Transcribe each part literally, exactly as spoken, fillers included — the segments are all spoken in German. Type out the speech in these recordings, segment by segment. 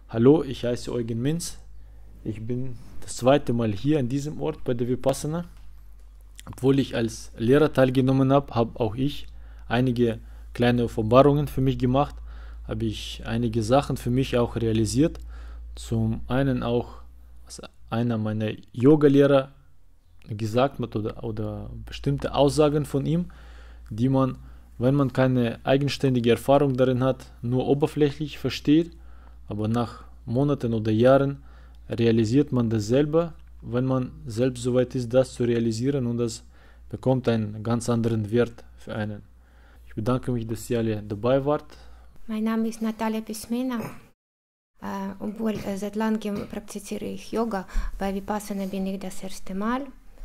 Hallo, ich heiße Eugen Minz. Ich bin das zweite Mal hier an diesem Ort bei der Vipassana. Obwohl ich als Lehrer teilgenommen habe, habe auch ich einige kleine Offenbarungen für mich gemacht, habe ich einige Sachen für mich auch realisiert. Zum einen auch, was einer meiner Yoga-Lehrer gesagt hat oder, oder bestimmte Aussagen von ihm, die man, wenn man keine eigenständige Erfahrung darin hat, nur oberflächlich versteht, aber nach Monaten oder Jahren realisiert man das selber, wenn man selbst soweit ist, das zu realisieren, und das bekommt einen ganz anderen Wert für einen. Ich bedanke mich, dass ihr alle dabei wart. Mein Name ist Natalia Pismena. Äh, obwohl äh, seit langem praktiziere ich Yoga, bei Vipassana bin ich das erste Mal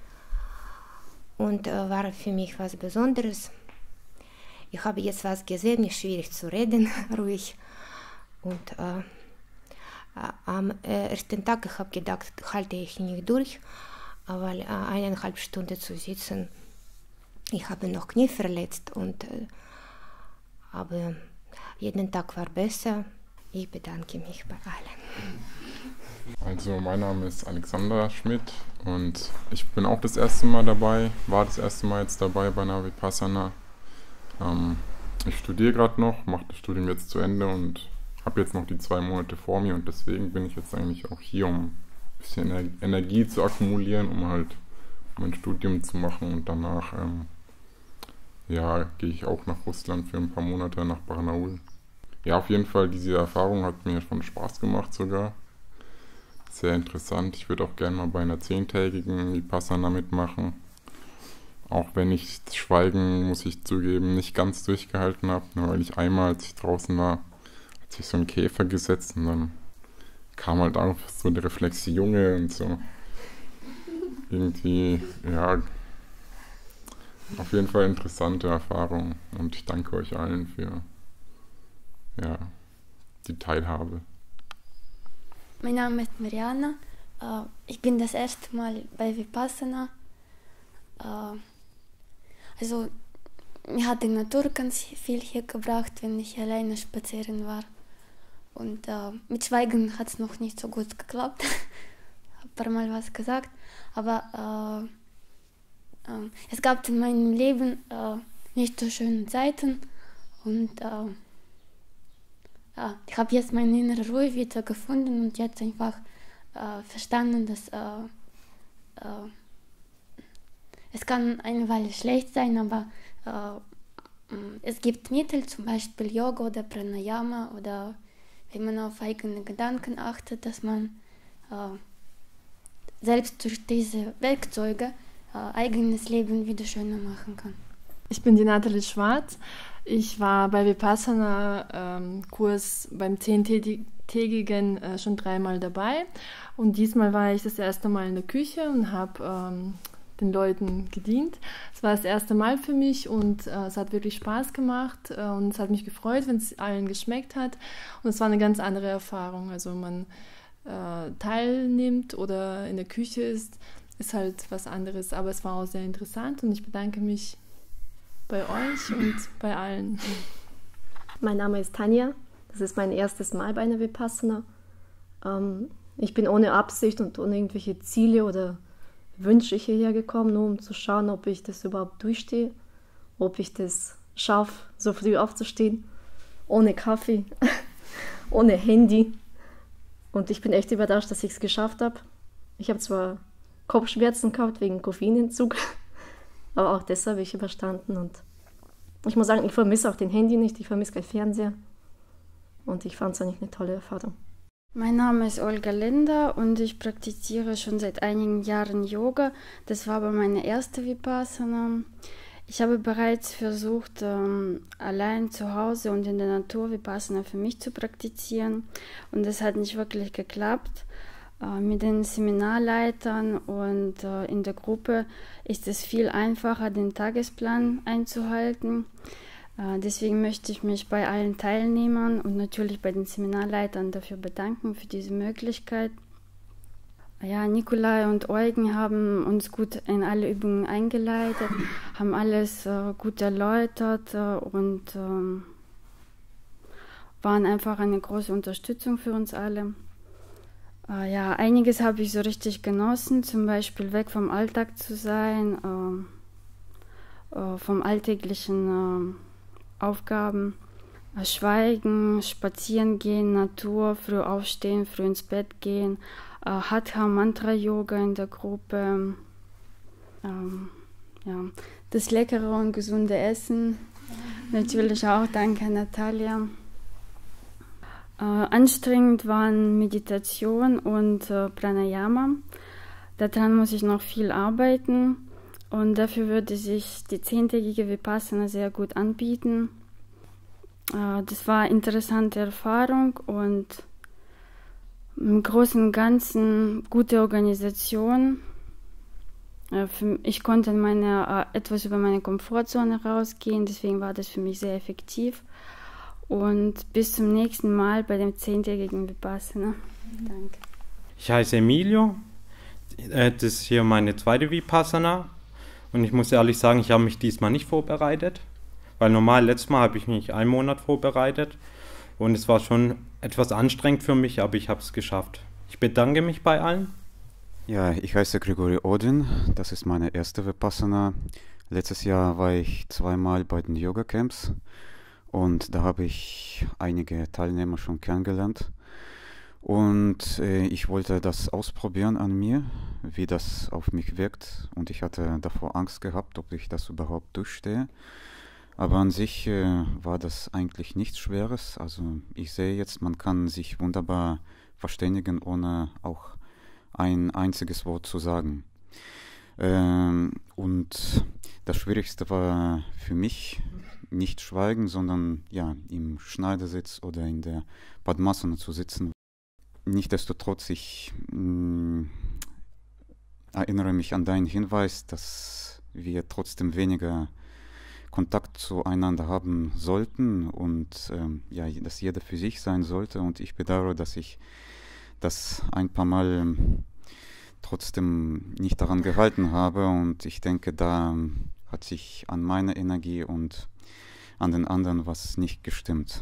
und äh, war für mich was Besonderes. Ich habe jetzt was gesehen, ist schwierig zu reden, ruhig. Und äh, am äh, ersten Tag, ich habe gedacht, halte ich nicht durch, aber äh, eineinhalb Stunden zu sitzen, ich habe noch Knie verletzt, und, äh, aber jeden Tag war besser. Ich bedanke mich bei allen. Also mein Name ist Alexander Schmidt und ich bin auch das erste Mal dabei, war das erste Mal jetzt dabei bei einer Vipassana. Ähm, ich studiere gerade noch, mache das Studium jetzt zu Ende und habe jetzt noch die zwei Monate vor mir, und deswegen bin ich jetzt eigentlich auch hier, um ein bisschen Ener- Energie zu akkumulieren, um halt mein Studium zu machen, und danach ähm, ja, gehe ich auch nach Russland für ein paar Monate, nach Barnaul. Ja, auf jeden Fall, diese Erfahrung hat mir schon Spaß gemacht sogar. Sehr interessant. Ich würde auch gerne mal bei einer zehntägigen Vipassana mitmachen. Auch wenn ich das Schweigen, muss ich zugeben, nicht ganz durchgehalten habe, nur weil ich einmal, als ich draußen war, hat sich so ein Käfer gesetzt, und dann kam halt auch so der Reflex Junge und so. Irgendwie, ja, auf jeden Fall interessante Erfahrung, und ich danke euch allen für ja, die Teilhabe. Mein Name ist Mariana. Ich bin das erste Mal bei Vipassana. Also, mir hat die Natur ganz viel hier gebracht, wenn ich alleine spazieren war. Und äh, mit Schweigen hat es noch nicht so gut geklappt. Ich habe ein paar Mal was gesagt. Aber äh, äh, es gab in meinem Leben äh, nicht so schöne Zeiten. Und äh, ja, ich habe jetzt meine innere Ruhe wieder gefunden und jetzt einfach äh, verstanden, dass äh, äh, es kann eine Weile schlecht sein, aber äh, es gibt Mittel, zum Beispiel Yoga oder Pranayama, oder wenn man auf eigene Gedanken achtet, dass man äh, selbst durch diese Werkzeuge äh, eigenes Leben wieder schöner machen kann. Ich bin die Nathalie Schwarz. Ich war bei Vipassana-Kurs ähm, beim zehntägigen äh, schon dreimal dabei, und diesmal war ich das erste Mal in der Küche und habe ähm, den Leuten gedient. Es war das erste Mal für mich, und äh, es hat wirklich Spaß gemacht, äh, und es hat mich gefreut, wenn es allen geschmeckt hat, und es war eine ganz andere Erfahrung. Also man äh, teilnimmt oder in der Küche ist, ist halt was anderes, aber es war auch sehr interessant, und ich bedanke mich bei euch und bei allen. Mein Name ist Tanja, das ist mein erstes Mal bei einer Vipassana. Ähm, ich bin ohne Absicht und ohne irgendwelche Ziele oder Wünsche hierher gekommen, nur um zu schauen, ob ich das überhaupt durchstehe, ob ich das schaffe, so früh aufzustehen, ohne Kaffee, ohne Handy. Und ich bin echt überrascht, dass ich es geschafft habe. Ich habe zwar Kopfschmerzen gehabt wegen Koffeinentzug, aber auch das habe ich überstanden, und ich muss sagen, ich vermisse auch den Handy nicht, ich vermisse kein Fernseher, und ich fand es eigentlich eine tolle Erfahrung. Mein Name ist Olga Linder und ich praktiziere schon seit einigen Jahren Yoga. Das war aber meine erste Vipassana. Ich habe bereits versucht, ähm, allein zu Hause und in der Natur Vipassana für mich zu praktizieren, und das hat nicht wirklich geklappt. Mit den Seminarleitern und äh, in der Gruppe ist es viel einfacher, den Tagesplan einzuhalten. Äh, deswegen möchte ich mich bei allen Teilnehmern und natürlich bei den Seminarleitern dafür bedanken, für diese Möglichkeit. Ja, Nikolai und Eugen haben uns gut in alle Übungen eingeleitet, haben alles äh, gut erläutert äh, und, äh, waren einfach eine große Unterstützung für uns alle. Äh, ja, einiges habe ich so richtig genossen, zum Beispiel weg vom Alltag zu sein, äh, äh, vom alltäglichen äh, Aufgaben. Äh, schweigen, spazieren gehen, Natur, früh aufstehen, früh ins Bett gehen, äh, Hatha Mantra Yoga in der Gruppe, ähm, ja, das leckere und gesunde Essen, natürlich auch danke Natalia. Äh, anstrengend waren Meditation und äh, Pranayama. Daran muss ich noch viel arbeiten und dafür würde sich die zehntägige Vipassana sehr gut anbieten. Äh, das war eine interessante Erfahrung und im Großen und Ganzen gute Organisation. Äh, für, ich konnte meine, äh, etwas über meine Komfortzone rausgehen, deswegen war das für mich sehr effektiv. Und bis zum nächsten Mal bei dem zehntägigen Vipassana. Danke. Ich heiße Emilio. Das ist hier meine zweite Vipassana. Und ich muss ehrlich sagen, ich habe mich diesmal nicht vorbereitet. Weil normal, letztes Mal habe ich mich einen Monat vorbereitet. Und es war schon etwas anstrengend für mich, aber ich habe es geschafft. Ich bedanke mich bei allen. Ja, ich heiße Grigori Odin. Das ist meine erste Vipassana. Letztes Jahr war ich zweimal bei den Yoga-Camps. Und da habe ich einige Teilnehmer schon kennengelernt. Und äh, ich wollte das ausprobieren an mir, wie das auf mich wirkt. Und ich hatte davor Angst gehabt, ob ich das überhaupt durchstehe. Aber an sich äh, war das eigentlich nichts Schweres. Also ich sehe jetzt, man kann sich wunderbar verständigen, ohne auch ein einziges Wort zu sagen. Ähm, und das Schwierigste war für mich nicht schweigen, sondern ja, im Schneidersitz oder in der Padmasana zu sitzen. Nichtsdestotrotz, ich mh, erinnere mich an deinen Hinweis, dass wir trotzdem weniger Kontakt zueinander haben sollten und ähm, ja, dass jeder für sich sein sollte. Und ich bedauere, dass ich das ein paar Mal ähm, trotzdem nicht daran gehalten habe. Und ich denke, da hat sich an meiner Energie und an den anderen was nicht gestimmt.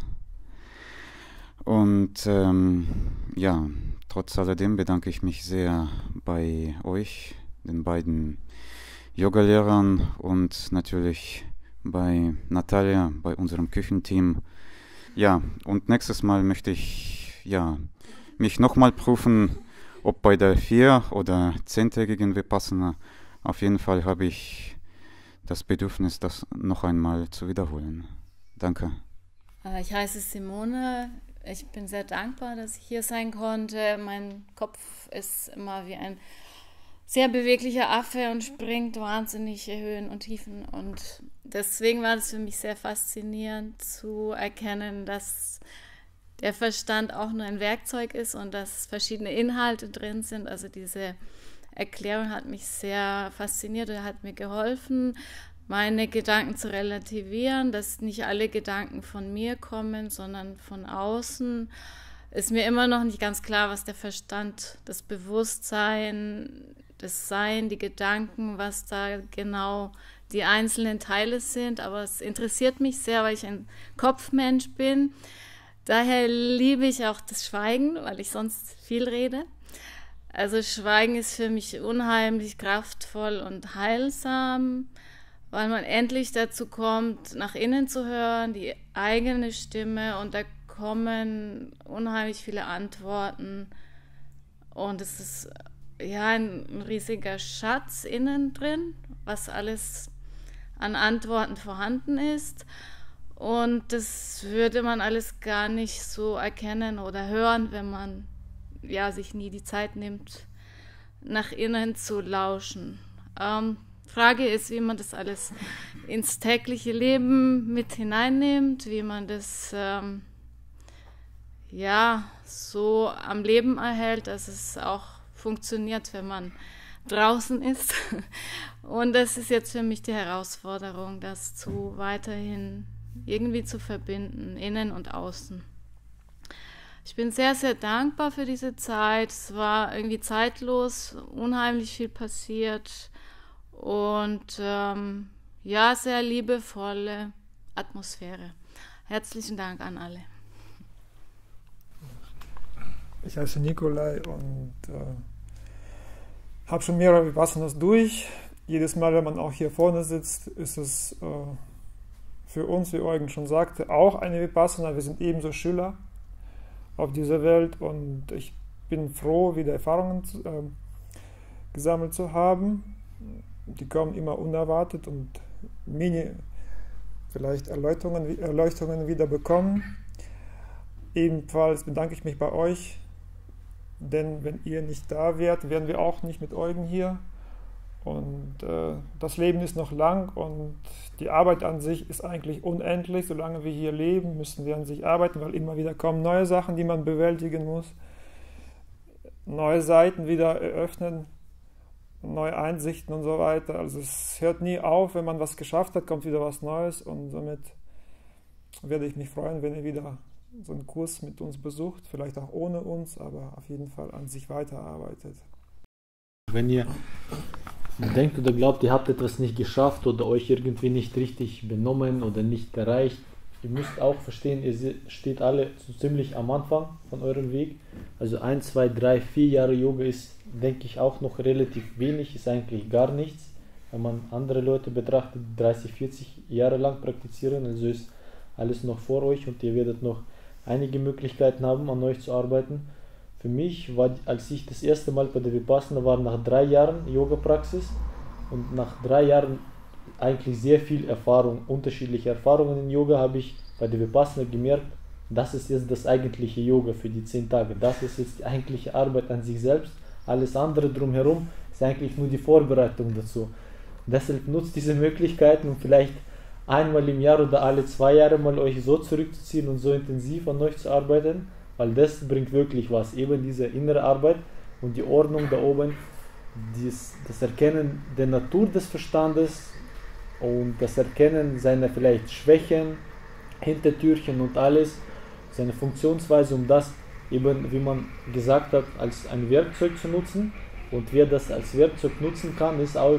Und ähm, ja, trotz alledem bedanke ich mich sehr bei euch, den beiden Yogalehrern und natürlich bei Natalia, bei unserem Küchenteam. Ja, und nächstes Mal möchte ich ja, mich nochmal prüfen, ob bei der vier- oder zehntägigen Vipassana. Auf jeden Fall habe ich das Bedürfnis, das noch einmal zu wiederholen. Danke. Ich heiße Simone. Ich bin sehr dankbar, dass ich hier sein konnte. Mein Kopf ist immer wie ein sehr beweglicher Affe und springt wahnsinnige Höhen und Tiefen. Und deswegen war es für mich sehr faszinierend zu erkennen, dass der Verstand auch nur ein Werkzeug ist und dass verschiedene Inhalte drin sind. Also diese Erklärung hat mich sehr fasziniert und hat mir geholfen, meine Gedanken zu relativieren, dass nicht alle Gedanken von mir kommen, sondern von außen. Ist mir immer noch nicht ganz klar, was der Verstand, das Bewusstsein, das Sein, die Gedanken, was da genau die einzelnen Teile sind. Aber es interessiert mich sehr, weil ich ein Kopfmensch bin. Daher liebe ich auch das Schweigen, weil ich sonst viel rede. Also Schweigen ist für mich unheimlich kraftvoll und heilsam, weil man endlich dazu kommt, nach innen zu hören, die eigene Stimme, und da kommen unheimlich viele Antworten und es ist ja ein riesiger Schatz innen drin, was alles an Antworten vorhanden ist, und das würde man alles gar nicht so erkennen oder hören, wenn man ja sich nie die Zeit nimmt, nach innen zu lauschen. Ähm, Frage ist, wie man das alles ins tägliche Leben mit hineinnimmt, wie man das ähm, ja so am Leben erhält, dass es auch funktioniert, wenn man draußen ist. Und das ist jetzt für mich die Herausforderung, das zu weiterhin irgendwie zu verbinden, innen und außen. Ich bin sehr, sehr dankbar für diese Zeit. Es war irgendwie zeitlos, unheimlich viel passiert. Und ähm, ja, sehr liebevolle Atmosphäre. Herzlichen Dank an alle. Ich heiße Nikolai und äh, habe schon mehrere Vipassanas durch. Jedes Mal, wenn man auch hier vorne sitzt, ist es äh, für uns, wie Eugen schon sagte, auch eine Vipassana. Wir sind ebenso Schüler auf dieser Welt und ich bin froh, wieder Erfahrungen äh, gesammelt zu haben. Die kommen immer unerwartet und mini vielleicht Erleuchtungen, Erleuchtungen wieder bekommen. Ebenfalls bedanke ich mich bei euch, denn wenn ihr nicht da wärt, wären wir auch nicht mit Eugen hier. Und äh, das Leben ist noch lang und die Arbeit an sich ist eigentlich unendlich. Solange wir hier leben, müssen wir an sich arbeiten, weil immer wieder kommen neue Sachen, die man bewältigen muss. Neue Seiten wieder eröffnen, neue Einsichten und so weiter. Also es hört nie auf, wenn man was geschafft hat, kommt wieder was Neues und somit werde ich mich freuen, wenn ihr wieder so einen Kurs mit uns besucht, vielleicht auch ohne uns, aber auf jeden Fall an sich weiterarbeitet. Wenn ihr denkt oder glaubt, ihr habt etwas nicht geschafft oder euch irgendwie nicht richtig benommen oder nicht erreicht, ihr müsst auch verstehen, ihr steht alle so ziemlich am Anfang von eurem Weg. Also ein, zwei, drei, vier Jahre Yoga ist, denke ich, auch noch relativ wenig, ist eigentlich gar nichts. Wenn man andere Leute betrachtet, die dreißig, vierzig Jahre lang praktizieren, also ist alles noch vor euch und ihr werdet noch einige Möglichkeiten haben, an euch zu arbeiten. Für mich war, als ich das erste Mal bei der Vipassana war, nach drei Jahren Yoga-Praxis und nach drei Jahren eigentlich sehr viel Erfahrung, unterschiedliche Erfahrungen in Yoga, habe ich bei der Vipassana gemerkt, das ist jetzt das eigentliche Yoga für die zehn Tage. Das ist jetzt die eigentliche Arbeit an sich selbst. Alles andere drumherum ist eigentlich nur die Vorbereitung dazu. Deshalb nutzt diese Möglichkeiten, um vielleicht einmal im Jahr oder alle zwei Jahre mal euch so zurückzuziehen und so intensiv an euch zu arbeiten, weil das bringt wirklich was. Eben diese innere Arbeit und die Ordnung da oben, dies, das Erkennen der Natur des Verstandes und das Erkennen seiner vielleicht Schwächen, Hintertürchen und alles, seine Funktionsweise, um das eben, wie man gesagt hat, als ein Werkzeug zu nutzen. Und wer das als Werkzeug nutzen kann, ist auch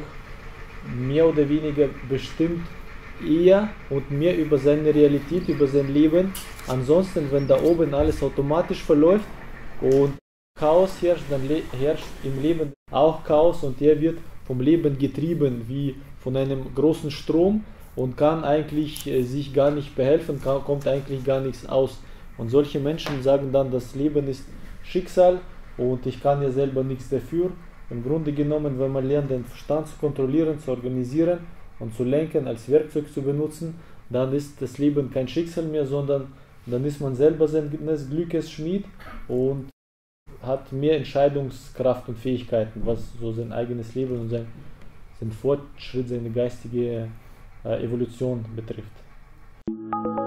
mehr oder weniger bestimmt eher und mehr über seine Realität, über sein Leben. Ansonsten, wenn da oben alles automatisch verläuft und Chaos herrscht, dann herrscht im Leben auch Chaos und er wird vom Leben getrieben wie von einem großen Strom und kann eigentlich äh, sich gar nicht behelfen, kann, kommt eigentlich gar nichts aus. Und solche Menschen sagen dann, das Leben ist Schicksal und ich kann ja selber nichts dafür. Im Grunde genommen, wenn man lernt, den Verstand zu kontrollieren, zu organisieren und zu lenken, als Werkzeug zu benutzen, dann ist das Leben kein Schicksal mehr, sondern dann ist man selber seines Glückes Schmied und hat mehr Entscheidungskraft und Fähigkeiten, was so sein eigenes Leben und sein, sein Fortschritt, seine geistige äh, Evolution betrifft.